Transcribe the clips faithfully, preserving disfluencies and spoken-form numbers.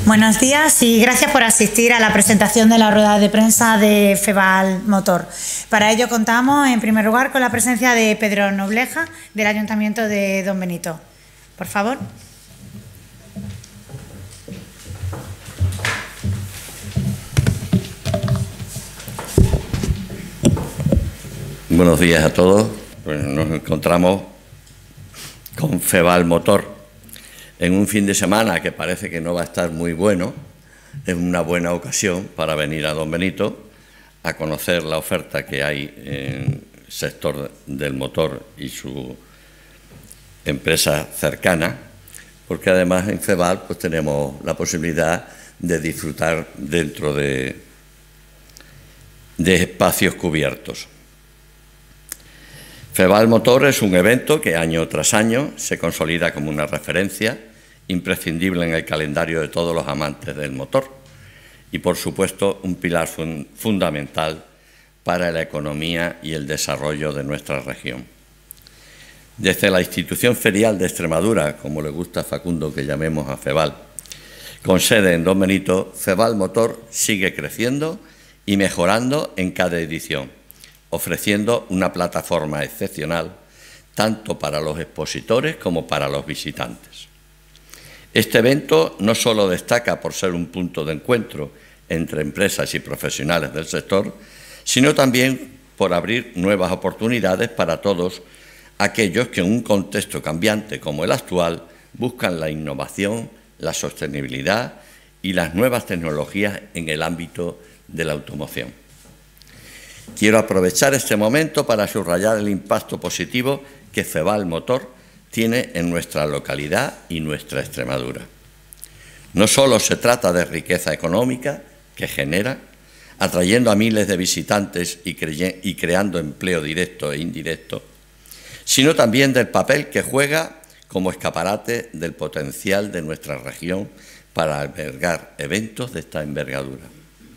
Buenos días y gracias por asistir a la presentación de la rueda de prensa de Feval Motor. Para ello contamos, en primer lugar, con la presencia de Pedro Nobleja, del Ayuntamiento de Don Benito. Por favor. Buenos días a todos. Pues nos encontramos con Feval Motor en un fin de semana que parece que no va a estar muy bueno. Es una buena ocasión para venir a Don Benito a conocer la oferta que hay en el sector del motor y su empresa cercana, porque además en Feval pues tenemos la posibilidad de disfrutar dentro de, de espacios cubiertos. Feval Motor es un evento que año tras año se consolida como una referencia imprescindible en el calendario de todos los amantes del motor y, por supuesto, un pilar fun fundamental para la economía y el desarrollo de nuestra región. Desde la institución ferial de Extremadura, como le gusta a Facundo que llamemos a Feval, con sede en Don Benito, Feval Motor sigue creciendo y mejorando en cada edición, ofreciendo una plataforma excepcional tanto para los expositores como para los visitantes. Este evento no solo destaca por ser un punto de encuentro entre empresas y profesionales del sector, sino también por abrir nuevas oportunidades para todos aquellos que en un contexto cambiante como el actual buscan la innovación, la sostenibilidad y las nuevas tecnologías en el ámbito de la automoción. Quiero aprovechar este momento para subrayar el impacto positivo que Feval Motor tiene en nuestra localidad y nuestra Extremadura. No solo se trata de riqueza económica que genera, atrayendo a miles de visitantes y, y creando empleo directo e indirecto, sino también del papel que juega como escaparate del potencial de nuestra región para albergar eventos de esta envergadura.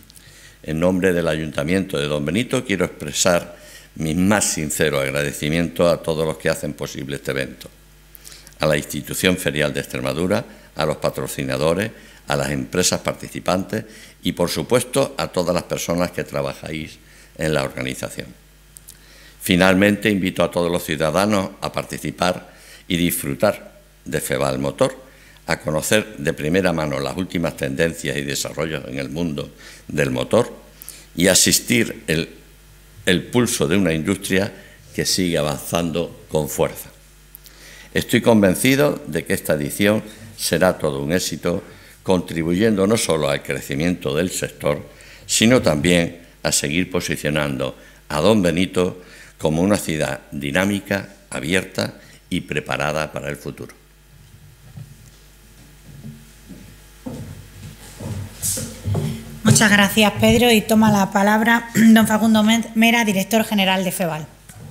En nombre del Ayuntamiento de Don Benito quiero expresar mi más sincero agradecimiento a todos los que hacen posible este evento, a la Institución Ferial de Extremadura, a los patrocinadores, a las empresas participantes y, por supuesto, a todas las personas que trabajáis en la organización. Finalmente, invito a todos los ciudadanos a participar y disfrutar de Feval Motor, a conocer de primera mano las últimas tendencias y desarrollos en el mundo del motor y asistir el, el pulso de una industria que sigue avanzando con fuerza. Estoy convencido de que esta edición será todo un éxito, contribuyendo no solo al crecimiento del sector, sino también a seguir posicionando a Don Benito como una ciudad dinámica, abierta y preparada para el futuro. Muchas gracias, Pedro, y toma la palabra don Facundo Mera, director general de Feval.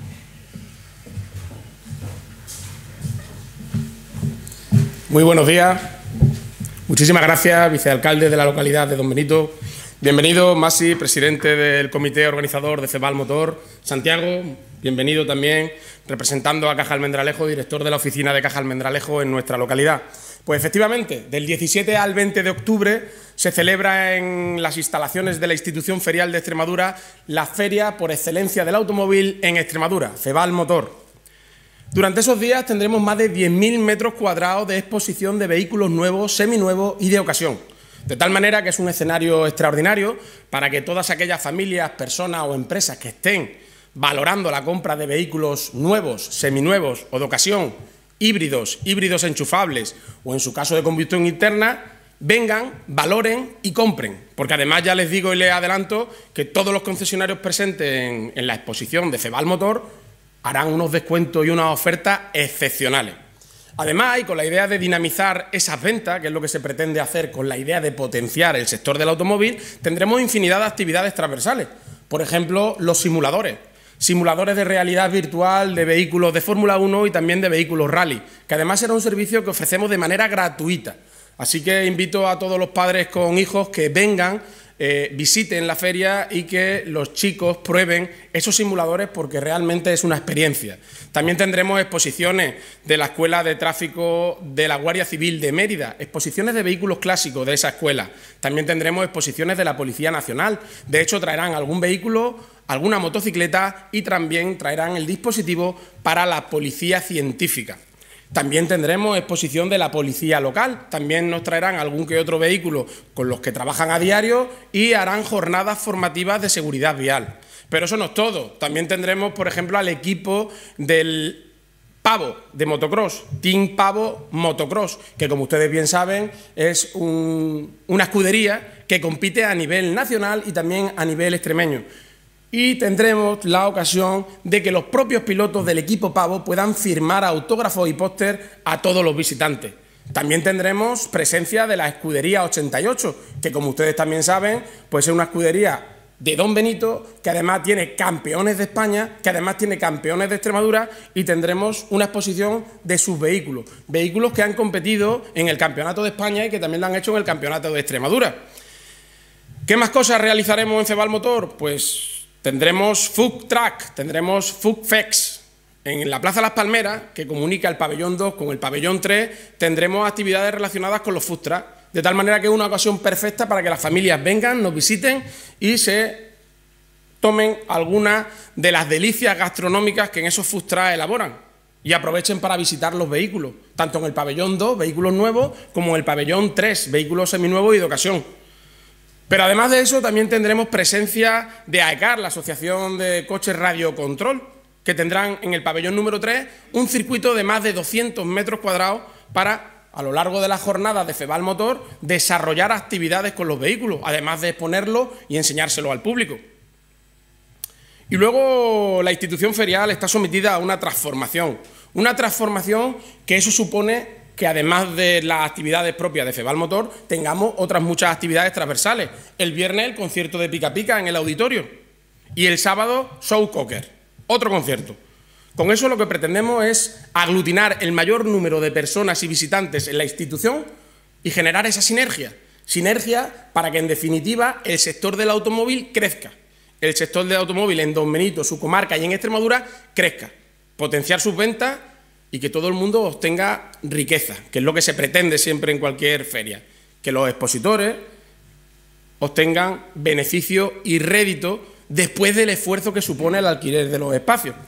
Muy buenos días. Muchísimas gracias, vicealcalde de la localidad de Don Benito. Bienvenido, Masi, presidente del comité organizador de Feval Motor. Santiago, bienvenido también, representando a Caja Almendralejo, director de la oficina de Caja Almendralejo en nuestra localidad. Pues efectivamente, del diecisiete al veinte de octubre se celebra en las instalaciones de la Institución Ferial de Extremadura la feria por excelencia del automóvil en Extremadura, Feval Motor. Durante esos días tendremos más de diez mil metros cuadrados de exposición de vehículos nuevos, seminuevos y de ocasión. De tal manera que es un escenario extraordinario para que todas aquellas familias, personas o empresas que estén valorando la compra de vehículos nuevos, seminuevos o de ocasión, híbridos, híbridos enchufables o en su caso de combustión interna, vengan, valoren y compren. Porque además ya les digo y les adelanto que todos los concesionarios presentes en, en la exposición de Feval Motor harán unos descuentos y unas ofertas excepcionales. Además, y con la idea de dinamizar esas ventas, que es lo que se pretende hacer con la idea de potenciar el sector del automóvil, tendremos infinidad de actividades transversales. Por ejemplo, los simuladores. Simuladores de realidad virtual de vehículos de Fórmula uno y también de vehículos rally, que además será un servicio que ofrecemos de manera gratuita. Así que invito a todos los padres con hijos que vengan eh, visiten la feria y que los chicos prueben esos simuladores porque realmente es una experiencia. También tendremos exposiciones de la Escuela de Tráfico de la Guardia Civil de Mérida, exposiciones de vehículos clásicos de esa escuela. También tendremos exposiciones de la Policía Nacional. De hecho, traerán algún vehículo, alguna motocicleta y también traerán el dispositivo para la Policía Científica. También tendremos exposición de la policía local, también nos traerán algún que otro vehículo con los que trabajan a diario y harán jornadas formativas de seguridad vial. Pero eso no es todo, también tendremos, por ejemplo, al equipo del Pavo de motocross, Team Pavo Motocross, que como ustedes bien saben es un, una escudería que compite a nivel nacional y también a nivel extremeño. Y tendremos la ocasión de que los propios pilotos del equipo Pavo puedan firmar autógrafos y póster a todos los visitantes. También tendremos presencia de la escudería ochenta y ocho, que como ustedes también saben, pues es una escudería de Don Benito, que además tiene campeones de España, que además tiene campeones de Extremadura, y tendremos una exposición de sus vehículos, vehículos que han competido en el Campeonato de España y que también lo han hecho en el Campeonato de Extremadura. ¿Qué más cosas realizaremos en Cebal Motor? Pues tendremos Food Truck, tendremos Food Fex. En la Plaza Las Palmeras, que comunica el pabellón dos con el pabellón tres, tendremos actividades relacionadas con los food truck, de tal manera que es una ocasión perfecta para que las familias vengan, nos visiten y se tomen algunas de las delicias gastronómicas que en esos food truck elaboran y aprovechen para visitar los vehículos, tanto en el pabellón dos, vehículos nuevos, como en el pabellón tres, vehículos seminuevos y de ocasión. Pero además de eso también tendremos presencia de AECAR, la Asociación de Coches Radio Control, que tendrán en el pabellón número tres un circuito de más de doscientos metros cuadrados para, a lo largo de las jornadas de Cebal Motor, desarrollar actividades con los vehículos, además de exponerlos y enseñárselo al público. Y luego la institución ferial está sometida a una transformación, una transformación que eso supone que además de las actividades propias de Cebal Motor, tengamos otras muchas actividades transversales. El viernes el concierto de Pica Pica en el auditorio y el sábado Show Cocker, otro concierto. Con eso lo que pretendemos es aglutinar el mayor número de personas y visitantes en la institución y generar esa sinergia. Sinergia para que en definitiva el sector del automóvil crezca. El sector del automóvil en Don Benito, su comarca y en Extremadura crezca. Potenciar sus ventas y que todo el mundo obtenga riqueza, que es lo que se pretende siempre en cualquier feria, que los expositores obtengan beneficio y rédito después del esfuerzo que supone el alquiler de los espacios.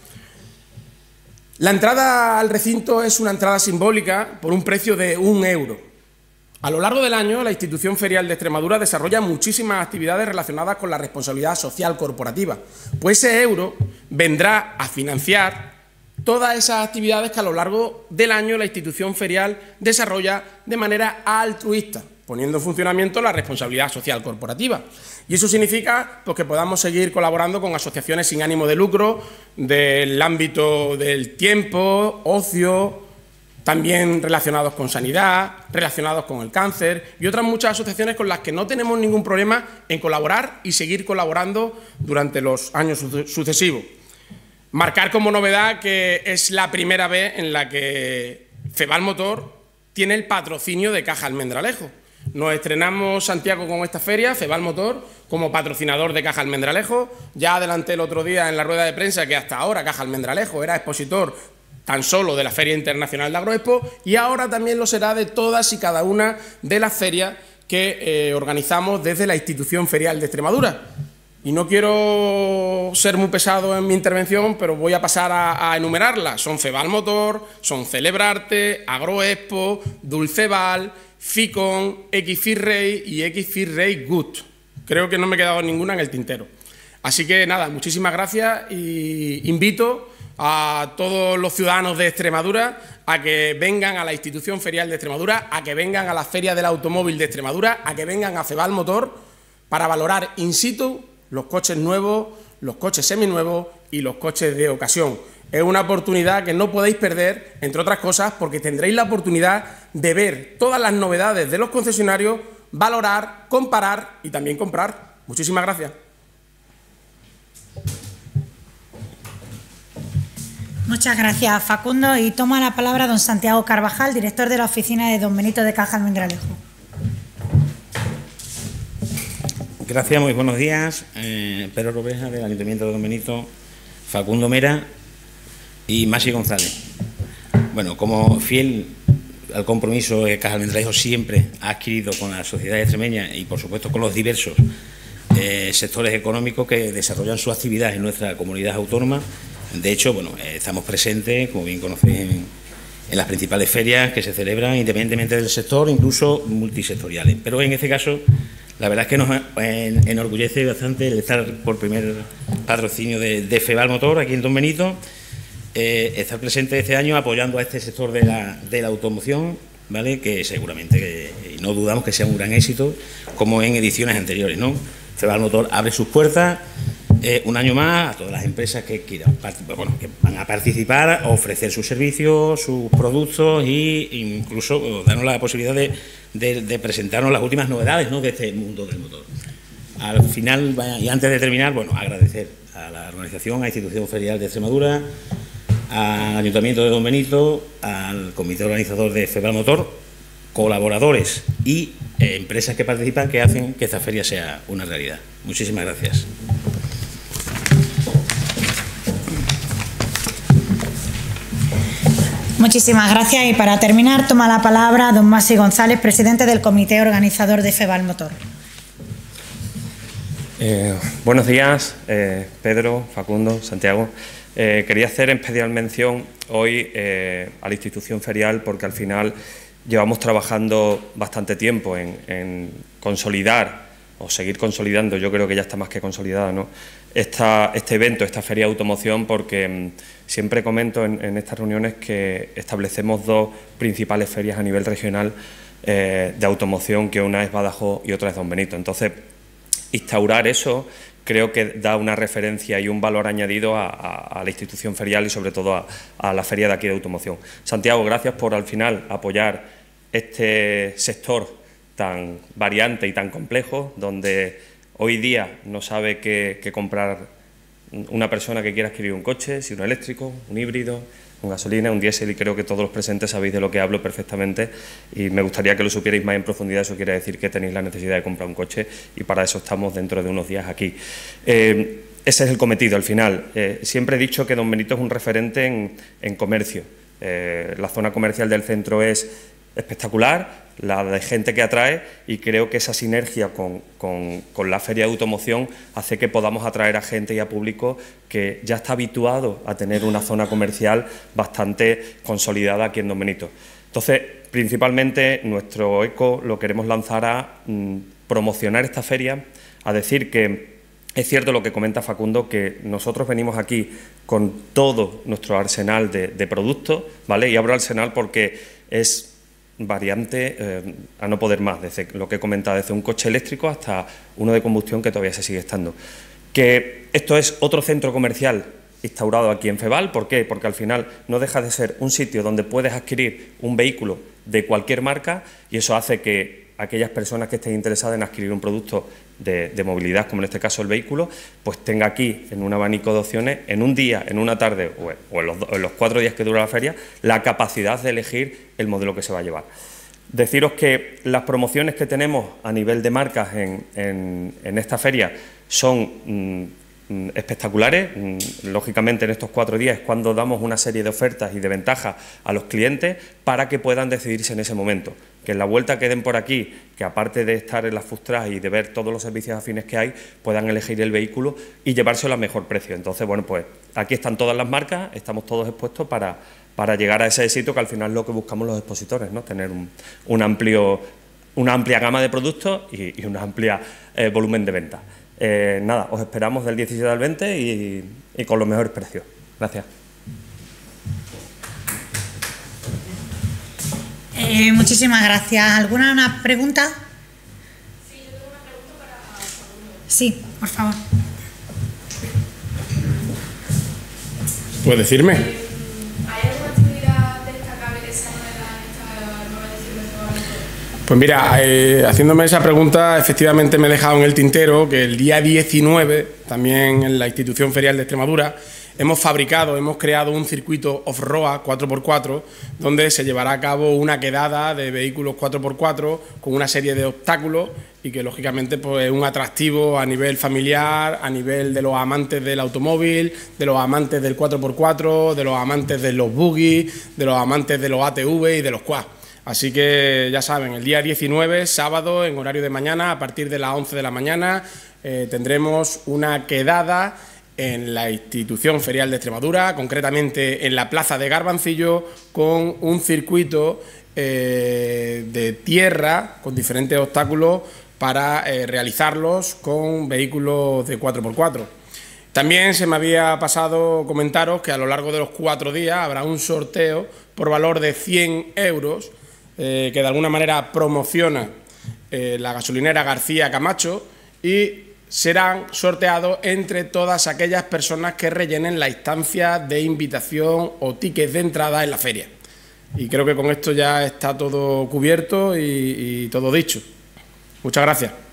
La entrada al recinto es una entrada simbólica por un precio de un euro. A lo largo del año, la institución ferial de Extremadura desarrolla muchísimas actividades relacionadas con la responsabilidad social corporativa, pues ese euro vendrá a financiar todas esas actividades que a lo largo del año la institución ferial desarrolla de manera altruista, poniendo en funcionamiento la responsabilidad social corporativa. Y eso significa pues, que podamos seguir colaborando con asociaciones sin ánimo de lucro del ámbito del tiempo, ocio, también relacionados con sanidad, relacionados con el cáncer y otras muchas asociaciones con las que no tenemos ningún problema en colaborar y seguir colaborando durante los años sucesivos. Marcar como novedad que es la primera vez en la que Cebal Motor tiene el patrocinio de Caja Almendralejo. Nos estrenamos, Santiago, con esta feria, Cebal Motor, como patrocinador de Caja Almendralejo. Ya adelanté el otro día en la rueda de prensa que hasta ahora Caja Almendralejo era expositor tan solo de la Feria Internacional de Agroexpo y ahora también lo será de todas y cada una de las ferias que eh, organizamos desde la institución ferial de Extremadura. Y no quiero ser muy pesado en mi intervención, pero voy a pasar a, a enumerarlas. Son Cebal Motor, son Celebrarte, Agroexpo, Dulceval, Ficon, Xfirrey y Xfirrey Good. Creo que no me he quedado ninguna en el tintero. Así que nada, muchísimas gracias y invito a todos los ciudadanos de Extremadura a que vengan a la institución ferial de Extremadura, a que vengan a la Feria del Automóvil de Extremadura, a que vengan a Cebal Motor para valorar in situ los coches nuevos, los coches seminuevos y los coches de ocasión. Es una oportunidad que no podéis perder, entre otras cosas, porque tendréis la oportunidad de ver todas las novedades de los concesionarios, valorar, comparar y también comprar. Muchísimas gracias. Muchas gracias, Facundo. Y toma la palabra don Santiago Carvajal, director de la oficina de Don Benito de Caja Almendralejo. Gracias, muy buenos días. Eh, Pedro Nobleja, del Ayuntamiento de Don Benito, Facundo Mera y Masi González. Bueno, como fiel al compromiso que Caja Almendralejo siempre ha adquirido con la sociedad extremeña y, por supuesto, con los diversos eh, sectores económicos que desarrollan su actividad en nuestra comunidad autónoma. De hecho, bueno, eh, estamos presentes, como bien conocéis, en, en las principales ferias que se celebran independientemente del sector, incluso multisectoriales. Pero en este caso, la verdad es que nos eh, enorgullece bastante el estar por primer patrocinio de, de Feval Motor aquí en Don Benito, eh, estar presente este año apoyando a este sector de la, de la automoción, ¿vale? Que seguramente, que, no dudamos que sea un gran éxito, como en ediciones anteriores, ¿no? Feval Motor abre sus puertas eh, un año más a todas las empresas que quieran, bueno, que van a participar, a ofrecer sus servicios, sus productos e incluso darnos la posibilidad de, de, de presentarnos las últimas novedades, ¿no?, de este mundo del motor. Al final, y antes de terminar, bueno, agradecer a la organización, a la Institución Ferial de Extremadura, al Ayuntamiento de Don Benito, al comité organizador de Feval Motor, colaboradores y eh, empresas que participan, que hacen que esta feria sea una realidad. Muchísimas gracias. Muchísimas gracias, y para terminar toma la palabra don Masi González, presidente del comité organizador de Feval Motor. Eh, buenos días, eh, Pedro, Facundo, Santiago. Eh, quería hacer especial mención hoy eh, a la institución ferial, porque al final llevamos trabajando bastante tiempo en, en consolidar o seguir consolidando, yo creo que ya está más que consolidada, ¿no?, Esta, este evento, esta feria de automoción, porque mmm, siempre comento en, en estas reuniones que establecemos dos principales ferias a nivel regional eh, de automoción, que una es Badajoz y otra es Don Benito. Entonces, instaurar eso creo que da una referencia y un valor añadido a, a, a la institución ferial y sobre todo a, a la feria de aquí de automoción. Santiago, gracias por al final apoyar este sector tan variante y tan complejo, donde hoy día no sabe qué, qué comprar una persona que quiera adquirir un coche, si uno eléctrico, un híbrido, un gasolina, un diésel, y creo que todos los presentes sabéis de lo que hablo perfectamente, y me gustaría que lo supierais más en profundidad. Eso quiere decir que tenéis la necesidad de comprar un coche, y para eso estamos dentro de unos días aquí. Eh, ese es el cometido al final. Eh, siempre he dicho que Don Benito es un referente en, en comercio. Eh, la zona comercial del centro es espectacular, la de gente que atrae, y creo que esa sinergia con, con, con la feria de automoción hace que podamos atraer a gente y a público que ya está habituado a tener una zona comercial bastante consolidada aquí en Don Benito. Entonces, principalmente nuestro eco lo queremos lanzar a mm, promocionar esta feria, a decir que es cierto lo que comenta Facundo, que nosotros venimos aquí con todo nuestro arsenal de, de productos, ¿vale? Y abro arsenal porque es variante eh, a no poder más, desde lo que he comentado, desde un coche eléctrico hasta uno de combustión, que todavía se sigue estando. Que esto es otro centro comercial instaurado aquí en Feval. ¿Por qué? Porque al final no deja de ser un sitio donde puedes adquirir un vehículo de cualquier marca, y eso hace que aquellas personas que estén interesadas en adquirir un producto de, de movilidad, como en este caso el vehículo, pues tenga aquí, en un abanico de opciones, en un día, en una tarde o, o en, los, en los cuatro días que dura la feria, la capacidad de elegir el modelo que se va a llevar. Deciros que las promociones que tenemos a nivel de marcas en, en, en esta feria son mmm, espectaculares. Lógicamente, en estos cuatro días es cuando damos una serie de ofertas y de ventajas a los clientes para que puedan decidirse en ese momento. Que en la vuelta que den por aquí, que aparte de estar en las Fustras y de ver todos los servicios afines que hay, puedan elegir el vehículo y llevárselo a mejor precio. Entonces, bueno, pues aquí están todas las marcas, estamos todos expuestos para, para llegar a ese éxito, que al final es lo que buscamos los expositores, ¿no? Tener un, un amplio, una amplia gama de productos y, y un amplio eh, volumen de venta. Eh, nada, os esperamos del diecisiete al veinte y, y con los mejores precios. Gracias. Eh, muchísimas gracias. ¿Alguna una pregunta? Sí, yo tengo una pregunta para Facundo. Sí, por favor. ¿Puedes decirme? ¿Hay alguna actividad destacable que sea nueva en esta nueva edición de Feval Motor? Pues mira, eh, haciéndome esa pregunta, efectivamente me he dejado en el tintero que el día diecinueve, también en la Institución Ferial de Extremadura, hemos fabricado, hemos creado un circuito off-road cuatro por cuatro, donde se llevará a cabo una quedada de vehículos cuatro por cuatro con una serie de obstáculos y que, lógicamente, pues, es un atractivo a nivel familiar, a nivel de los amantes del automóvil, de los amantes del cuatro por cuatro, de los amantes de los buggy, de los amantes de los A T V y de los quad. Así que ya saben, el día diecinueve, sábado, en horario de mañana, a partir de las once de la mañana, eh, tendremos una quedada en la institución ferial de Extremadura, concretamente en la plaza de Garbancillo, con un circuito eh, de tierra con diferentes obstáculos para eh, realizarlos con vehículos de cuatro por cuatro. También se me había pasado comentaros que a lo largo de los cuatro días habrá un sorteo por valor de cien euros eh, que de alguna manera promociona eh, la gasolinera García Camacho, y serán sorteados entre todas aquellas personas que rellenen la instancia de invitación o tickets de entrada en la feria. Y creo que con esto ya está todo cubierto y, y todo dicho. Muchas gracias.